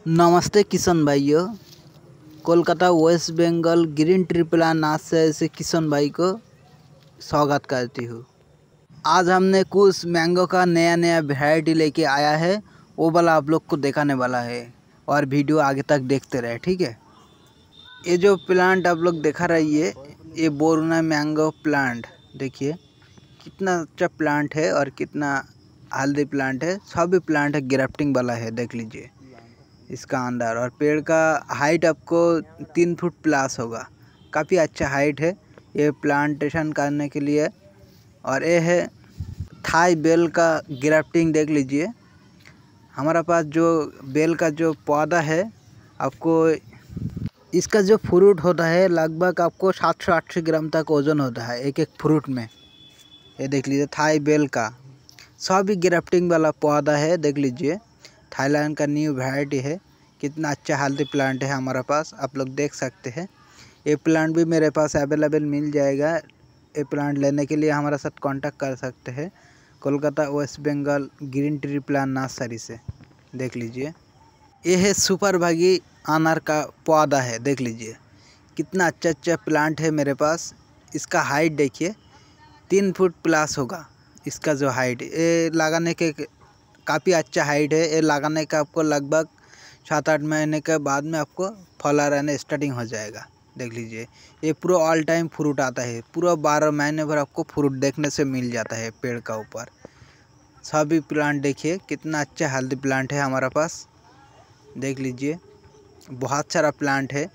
नमस्ते किशन भाइयों। Kolkata West Bengal green tree plant nursery से किशन भाई को स्वागत करती हूँ। आज हमने कुछ मैंगो का नया वैरायटी लेके आया है, वो वाला आप लोग को दिखाने वाला है और वीडियो आगे तक देखते रहे, ठीक है। ये जो प्लांट आप लोग दिखा रही है, ये बोरुना मैंगो प्लांट देखिए कितना अच्छा प्लांट है और कितना हेल्दी प्लांट है। सभी प्लांट ग्राफ्टिंग वाला है, देख लीजिए इसका अंदर। और पेड़ का हाइट आपको 3 फुट प्लस होगा, काफ़ी अच्छा हाइट है ये प्लांटेशन करने के लिए। और ये है थाई बेल का ग्राफ्टिंग, देख लीजिए। हमारा पास जो बेल का जो पौधा है, आपको इसका जो फ्रूट होता है लगभग आपको 700-800 ग्राम तक वजन होता है एक फ्रूट में। ये देख लीजिए थाई बेल का सभी ग्राफ्टिंग वाला पौधा है, देख लीजिए। थाईलैंड का न्यू वैरायटी है, कितना अच्छा हेल्दी प्लांट है हमारा पास, आप लोग देख सकते हैं। ये प्लांट भी मेरे पास अवेलेबल मिल जाएगा। ये प्लांट लेने के लिए हमारे साथ कांटेक्ट कर सकते हैं Kolkata West Bengal green tree plant nursery से। देख लीजिए ये है सुपर भागी अनार का पौधा है, देख लीजिए कितना अच्छा प्लांट है मेरे पास। इसका हाइट देखिए 3 फुट प्लस होगा इसका जो हाइट। ये लगाने के काफ़ी अच्छा हाइट है। ये लगाने का आपको लगभग 7-8 महीने के बाद में आपको फल आने स्टार्टिंग हो जाएगा। देख लीजिए ये पूरा ऑल टाइम फ्रूट आता है, पूरा 12 महीने भर आपको फ्रूट देखने से मिल जाता है पेड़ का ऊपर। सभी प्लांट देखिए कितना अच्छा हेल्दी प्लांट है हमारा पास, देख लीजिए बहुत सारा प्लांट है।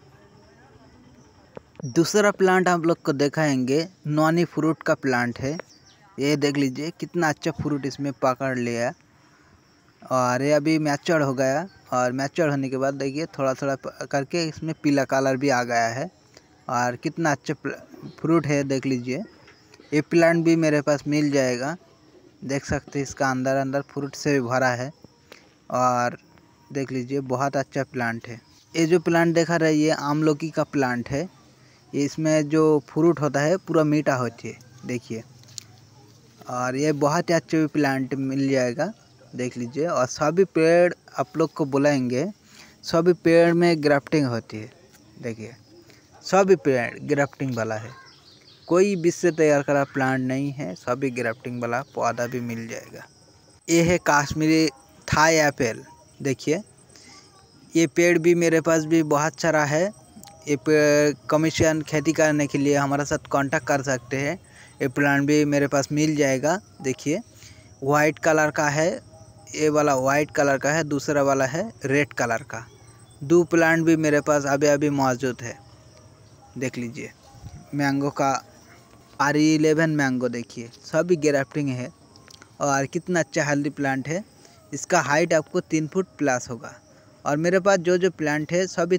दूसरा प्लांट आप लोग को दिखाएंगे, नॉनी फ्रूट का प्लांट है। ये देख लीजिए कितना अच्छा फ्रूट इसमें पकड़ लिया और ये अभी मैच्योर हो गया। और मैच्योर होने के बाद देखिए थोड़ा थोड़ा करके इसमें पीला कलर भी आ गया है और कितना अच्छा फ्रूट है, देख लीजिए। ये प्लांट भी मेरे पास मिल जाएगा, देख सकते हैं इसका अंदर फ्रूट से भी भरा है। और देख लीजिए बहुत अच्छा प्लांट है। ये जो प्लांट देखा रहे ये आमलकी का प्लांट है। इसमें जो फ्रूट होता है पूरा मीठा होती है, देखिए। और ये बहुत ही अच्छे प्लांट मिल जाएगा, देख लीजिए। और सभी पेड़ आप लोग को बुलाएंगे, सभी पेड़ में ग्राफ्टिंग होती है, देखिए सभी पेड़ ग्राफ्टिंग वाला है, कोई बीज से तैयार करा प्लांट नहीं है, सभी ग्राफ्टिंग वाला पौधा भी मिल जाएगा। ये है कश्मीरी थाई एप्पल, देखिए ये पेड़ भी मेरे पास भी बहुत सारा है। ये पेड़ कमीशन खेती करने के लिए हमारे साथ कांटेक्ट कर सकते हैं। ये प्लांट भी मेरे पास मिल जाएगा, देखिए वाइट कलर का है, ये वाला वाइट कलर का है, दूसरा वाला है रेड कलर का। 2 प्लांट भी मेरे पास अभी मौजूद है, देख लीजिए। मैंगो का R11 मैंगो देखिए सभी ग्राफ्टिंग है और कितना अच्छा हेल्दी प्लांट है। इसका हाइट आपको 3 फुट प्लस होगा। और मेरे पास जो प्लांट है सभी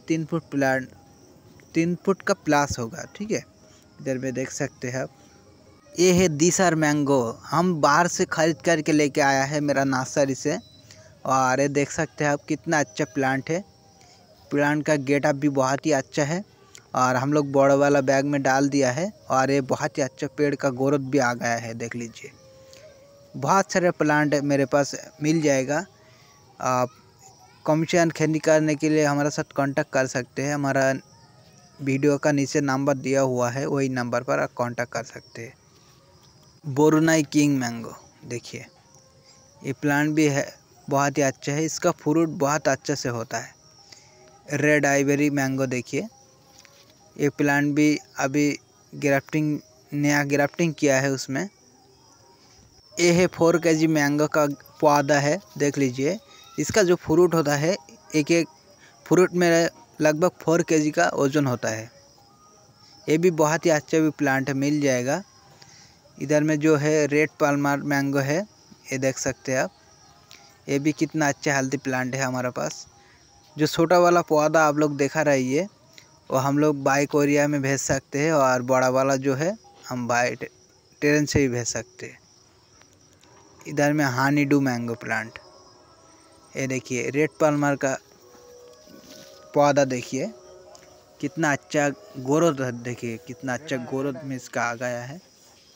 3 फुट का प्लस होगा, ठीक है। इधर में देख सकते हैं आप, ये है दिसर मैंगो, हम बाहर से खरीद करके लेके आया है मेरा नर्सरी से। और ये देख सकते हैं आप कितना अच्छा प्लांट है। प्लांट का गेटअप भी बहुत ही अच्छा है और हम लोग बड़ा वाला बैग में डाल दिया है। और ये बहुत ही अच्छा पेड़ का ग्रोथ भी आ गया है, देख लीजिए। बहुत सारे प्लांट मेरे पास मिल जाएगा। आप कमीशन खेती करने के लिए हमारे साथ कांटेक्ट कर सकते हैं। हमारा वीडियो का नीचे नंबर दिया हुआ है, वही नंबर पर आप कांटेक्ट कर सकते हैं। बोरुनाई किंग मैंगो देखिए ये प्लांट भी है, बहुत ही अच्छा है, इसका फ्रूट बहुत अच्छा से होता है। रेड आइवरी मैंगो देखिए ये प्लांट भी अभी नया ग्राफ्टिंग किया है उसमें। ये है 4 kg मैंगो का पौधा है, देख लीजिए। इसका जो फ्रूट होता है एक फ्रूट में लगभग 4 kg का वजन होता है। ये भी बहुत ही अच्छा भी प्लांट है, मिल जाएगा। इधर में जो है रेड पाल्मर मैंगो है, ये देख सकते हैं आप। ये भी कितना अच्छा हेल्दी प्लांट है हमारे पास। जो छोटा वाला पौधा आप लोग देखा रही है वो हम लोग बाई कोरिया में भेज सकते हैं और बड़ा वाला जो है हम बाई ट्रेन से ही भेज सकते हैं। इधर में हानी डू मैंगो प्लांट, ये देखिए रेड पाल्मर का पौधा देखिए कितना अच्छा ग्रोथ है, देखिए कितना अच्छा ग्रोथ में इसका आ गया है।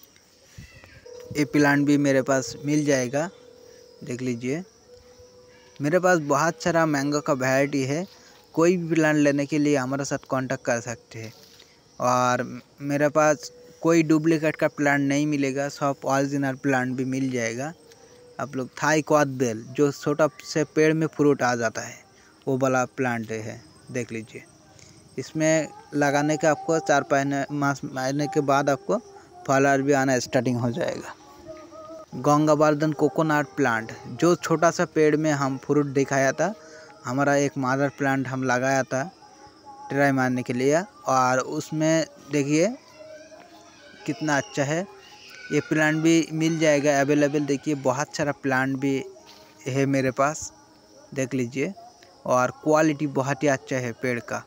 ये प्लांट भी मेरे पास मिल जाएगा, देख लीजिए। मेरे पास बहुत सारा मैंगो का वैरायटी है। कोई भी प्लांट लेने के लिए हमारे साथ कांटेक्ट कर सकते हैं। और मेरे पास कोई डुप्लीकेट का प्लांट नहीं मिलेगा, सब ओरिजिनल प्लांट भी मिल जाएगा। आप लोग थाई क्वाद बेल जो छोटा से पेड़ में फ्रूट आ जाता है वो वाला प्लांट है, देख लीजिए। इसमें लगाने के आपको 4-5 मास महीने के बाद आपको फल भी आना स्टार्टिंग हो जाएगा। गंगावर्धन कोकोनट प्लांट जो छोटा सा पेड़ में हम फ्रूट दिखाया था, हमारा एक मदर प्लांट हम लगाया था ट्राई मारने के लिए, और उसमें देखिए कितना अच्छा है। ये प्लांट भी मिल जाएगा अवेलेबल। देखिए बहुत सारा प्लांट भी है मेरे पास, देख लीजिए। और क्वालिटी बहुत ही अच्छा है पेड़ का,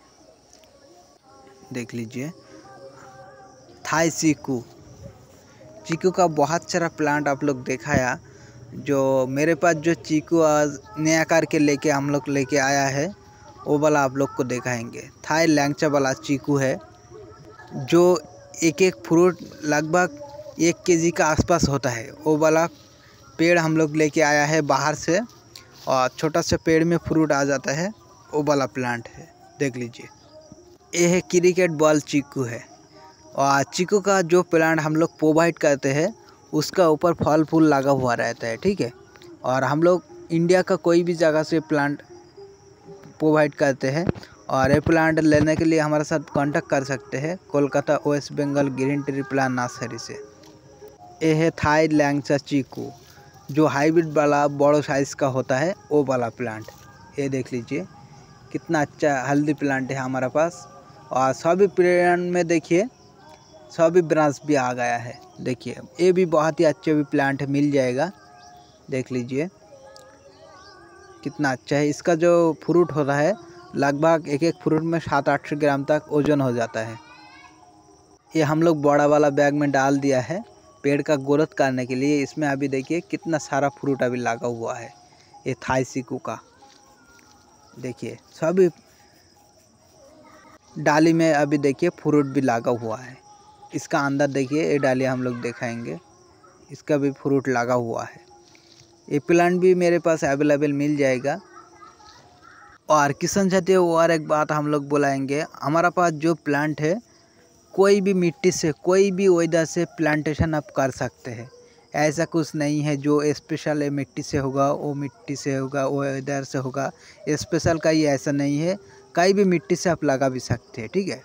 देख लीजिए। थाई चीकू का बहुत सारा प्लांट आप लोग दिखाया। जो मेरे पास जो चीकू आज नया करके लेके हम लोग लेके आया है वो वाला आप लोग को दिखाएंगे। थाई लैंगचा वाला चीकू है जो एक एक फ्रूट लगभग 1 केजी का आसपास होता है। वो वाला पेड़ हम लोग लेके आया है बाहर से, और छोटा सा पेड़ में फ्रूट आ जाता है, वो वाला प्लांट है, देख लीजिए। ये है क्रिकेट बॉल चीकू है। और चीकू का जो प्लांट हम लोग प्रोवाइड करते हैं उसका ऊपर फल फूल लगा हुआ रहता है, ठीक है। और हम लोग इंडिया का कोई भी जगह से प्लांट प्रोवाइड करते हैं। और ये प्लांट लेने के लिए हमारे साथ कांटेक्ट कर सकते हैं Kolkata West Bengal green tree plant nursery से। ये है थाई लैंगचा चीकू जो हाइब्रिड वाला बड़ो साइज़ का होता है, वो वाला प्लांट। ये देख लीजिए कितना अच्छा हेल्दी प्लांट है हमारे पास। और सभी प्लांट में देखिए सभी ब्रांच भी आ गया है, देखिए। ये भी बहुत ही अच्छे भी प्लांट मिल जाएगा, देख लीजिए कितना अच्छा है। इसका जो फ्रूट होता है लगभग एक एक फ्रूट में 700-800 ग्राम तक वजन हो जाता है। ये हम लोग बड़ा वाला बैग में डाल दिया है पेड़ का ग्रोथ करने के लिए। इसमें अभी देखिए कितना सारा फ्रूट अभी लगा हुआ है। ये थाई चीकू का देखिए सभी डाली में अभी देखिए फ्रूट भी लगा हुआ है। इसका अंदर देखिए ये डाली हम लोग दिखाएंगे, इसका भी फ्रूट लगा हुआ है। ये प्लांट भी मेरे पास अवेलेबल मिल जाएगा। और किसान साथी और एक बात हम लोग बुलाएंगे, हमारा पास जो प्लांट है कोई भी मिट्टी से कोई भी वेदर से प्लांटेशन आप कर सकते हैं। ऐसा कुछ नहीं है जो स्पेशल मिट्टी से होगा वो मिट्टी से होगा, वो वेदर से होगा, स्पेशल का ही ऐसा नहीं है। कहीं भी मिट्टी से आप लगा भी सकते हैं, ठीक है।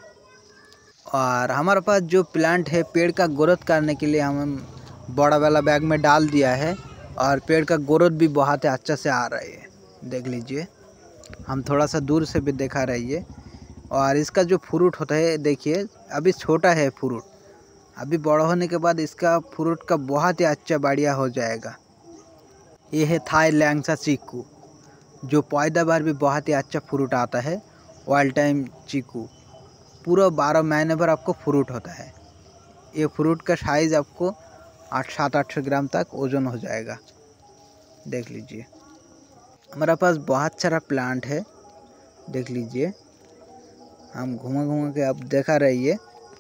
और हमारे पास जो प्लांट है पेड़ का ग्रोथ करने के लिए हम बड़ा वाला बैग में डाल दिया है। और पेड़ का ग्रोथ भी बहुत ही अच्छा से आ रहा है, देख लीजिए। हम थोड़ा सा दूर से भी दिखा रही है। और इसका जो फ्रूट होता है देखिए अभी छोटा है फ्रूट, अभी बड़ा होने के बाद इसका फ्रूट का बहुत ही अच्छा बढ़िया हो जाएगा। ये है थाई लैंगचा चीकू जो पैदावार भी बहुत ही अच्छा फ्रूट आता है। ऑल टाइम चीकू पूरा 12 महीने भर आपको फ्रूट होता है। ये फ्रूट का साइज़ आपको 700-800 ग्राम तक वजन हो जाएगा, देख लीजिए। हमारे पास बहुत सारा प्लांट है, देख लीजिए। हम घुमा के आप देखा रहिए।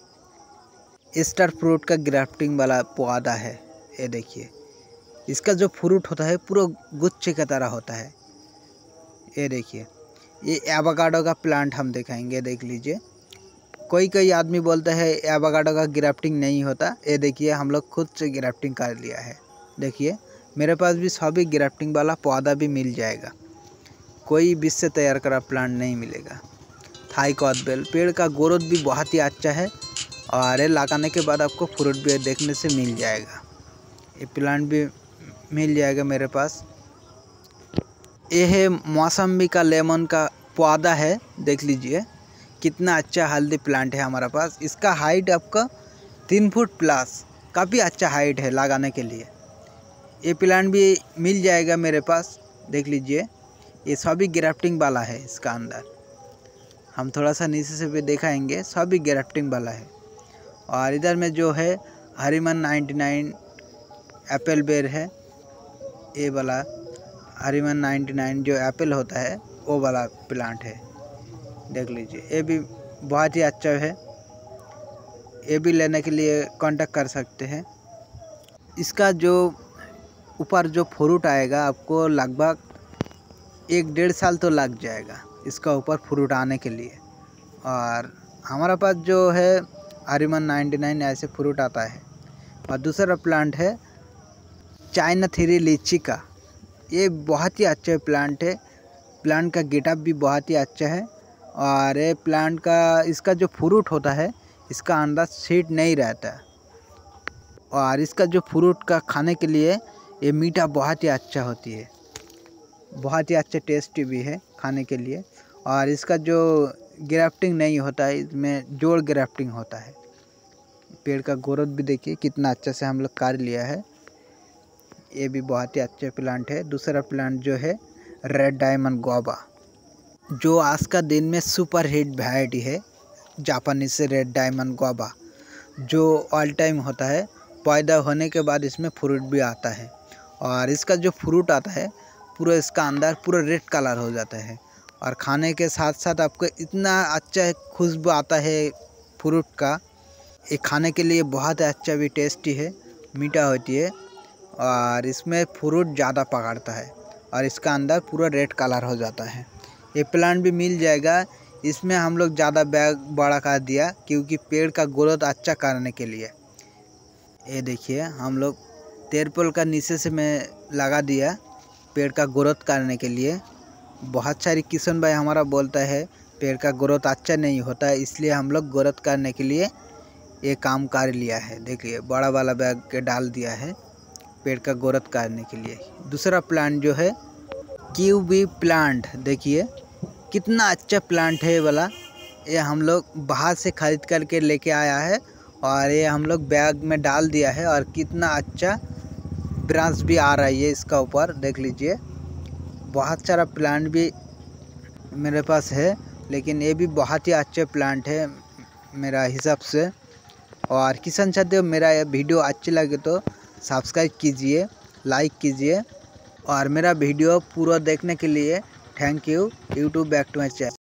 स्टार फ्रूट का ग्राफ्टिंग वाला पौधा है, ये देखिए। इसका जो फ्रूट होता है पूरा गुच्छे की तरह होता है, ये देखिए। ये एवोकाडो का प्लांट हम दिखाएंगे, देख लीजिए। कोई आदमी बोलता है एवोकाडो का ग्राफ्टिंग नहीं होता, ये देखिए हम लोग खुद से ग्राफ्टिंग कर लिया है। देखिए मेरे पास भी सभी ग्राफ्टिंग वाला पौधा भी मिल जाएगा, कोई बीज से तैयार करा प्लांट नहीं मिलेगा। थाई कॉदबेल पेड़ का ग्रोथ भी बहुत ही अच्छा है। और ये लगाने के बाद आपको फ्रूट भी देखने से मिल जाएगा। ये प्लांट भी मिल जाएगा मेरे पास। ये है मौसम्बी का लेमन का पौधा है, देख लीजिए कितना अच्छा हेल्दी प्लांट है हमारे पास। इसका हाइट आपका 3 फुट प्लस, काफ़ी अच्छा हाइट है लगाने के लिए। ये प्लांट भी मिल जाएगा मेरे पास, देख लीजिए। ये सभी ग्राफ्टिंग वाला है, इसका अंदर हम थोड़ा सा नीचे से भी दिखाएंगे, सभी ग्राफ्टिंग वाला है। और इधर में जो है हरिमन 99 एप्पल बेर है, ये वाला हरिमन 99 जो एप्पल होता है वो वाला प्लांट है, देख लीजिए। ये भी बहुत ही अच्छा है, ये भी लेने के लिए कांटेक्ट कर सकते हैं। इसका जो ऊपर जो फ्रूट आएगा आपको लगभग 1-1.5 साल तो लग जाएगा इसका ऊपर फ्रूट आने के लिए। और हमारा पास जो है आर्यमन 99 ऐसे फ्रूट आता है। और दूसरा प्लांट है चाइना 3 लीची का। ये बहुत ही अच्छा प्लांट है। प्लांट का गेटअप भी बहुत ही अच्छा है। और ये प्लांट का इसका जो फ्रूट होता है इसका अंदर सीड नहीं रहता है। और इसका जो फ्रूट का खाने के लिए ये मीठा बहुत ही अच्छा होती है, बहुत ही अच्छा टेस्टी भी है खाने के लिए। और इसका जो ग्राफ्टिंग नहीं होता है, इसमें जोड़ ग्राफ्टिंग होता है। पेड़ का ग्रोथ भी देखिए कितना अच्छा से हम लोग कर लिया है। ये भी बहुत ही अच्छा प्लांट है। दूसरा प्लांट जो है रेड डायमंड गुआवा, जो आज का दिन में सुपर हिट वैरायटी है जापानीज से रेड डायमंड गुआवा, जो ऑल टाइम होता है। पैदा होने के बाद इसमें फ्रूट भी आता है। और इसका जो फ्रूट आता है पूरा इसका अंदर पूरा रेड कलर हो जाता है। और खाने के साथ साथ आपको इतना अच्छा खुशबू आता है फ्रूट का। ये खाने के लिए बहुत अच्छा भी टेस्टी है, मीठा होती है। और इसमें फ्रूट ज़्यादा पकड़ता है और इसका अंदर पूरा रेड कलर हो जाता है। ये प्लांट भी मिल जाएगा। इसमें हम लोग ज़्यादा बैग बड़ा कर दिया क्योंकि पेड़ का ग्रोथ अच्छा करने के लिए। ये देखिए हम लोग तिरपाल का नीचे से मैं लगा दिया पेड़ का ग्रोथ करने के लिए। बहुत सारी किशन भाई हमारा बोलता है पेड़ का ग्रोथ अच्छा नहीं होता है, इसलिए हम लोग ग्रोथ करने के लिए ये काम कर लिया है। देखिए बड़ा वाला बैग के डाल दिया है पेड़ का ग्रोथ करने के लिए। दूसरा प्लांट जो है कीवी प्लांट, देखिए कितना अच्छा प्लांट है ये वाला। ये हम लोग बाहर से ख़रीद करके लेके आया है और ये हम लोग बैग में डाल दिया है। और कितना अच्छा ब्रांच भी आ रही है इसका ऊपर, देख लीजिए। बहुत सारा प्लांट भी मेरे पास है, लेकिन ये भी बहुत ही अच्छे प्लांट है मेरा हिसाब से। और किसान साथियों, मेरा ये वीडियो अच्छी लगे तो सब्सक्राइब कीजिए, लाइक कीजिए। और मेरा वीडियो पूरा देखने के लिए thank you. YouTube back to my channel.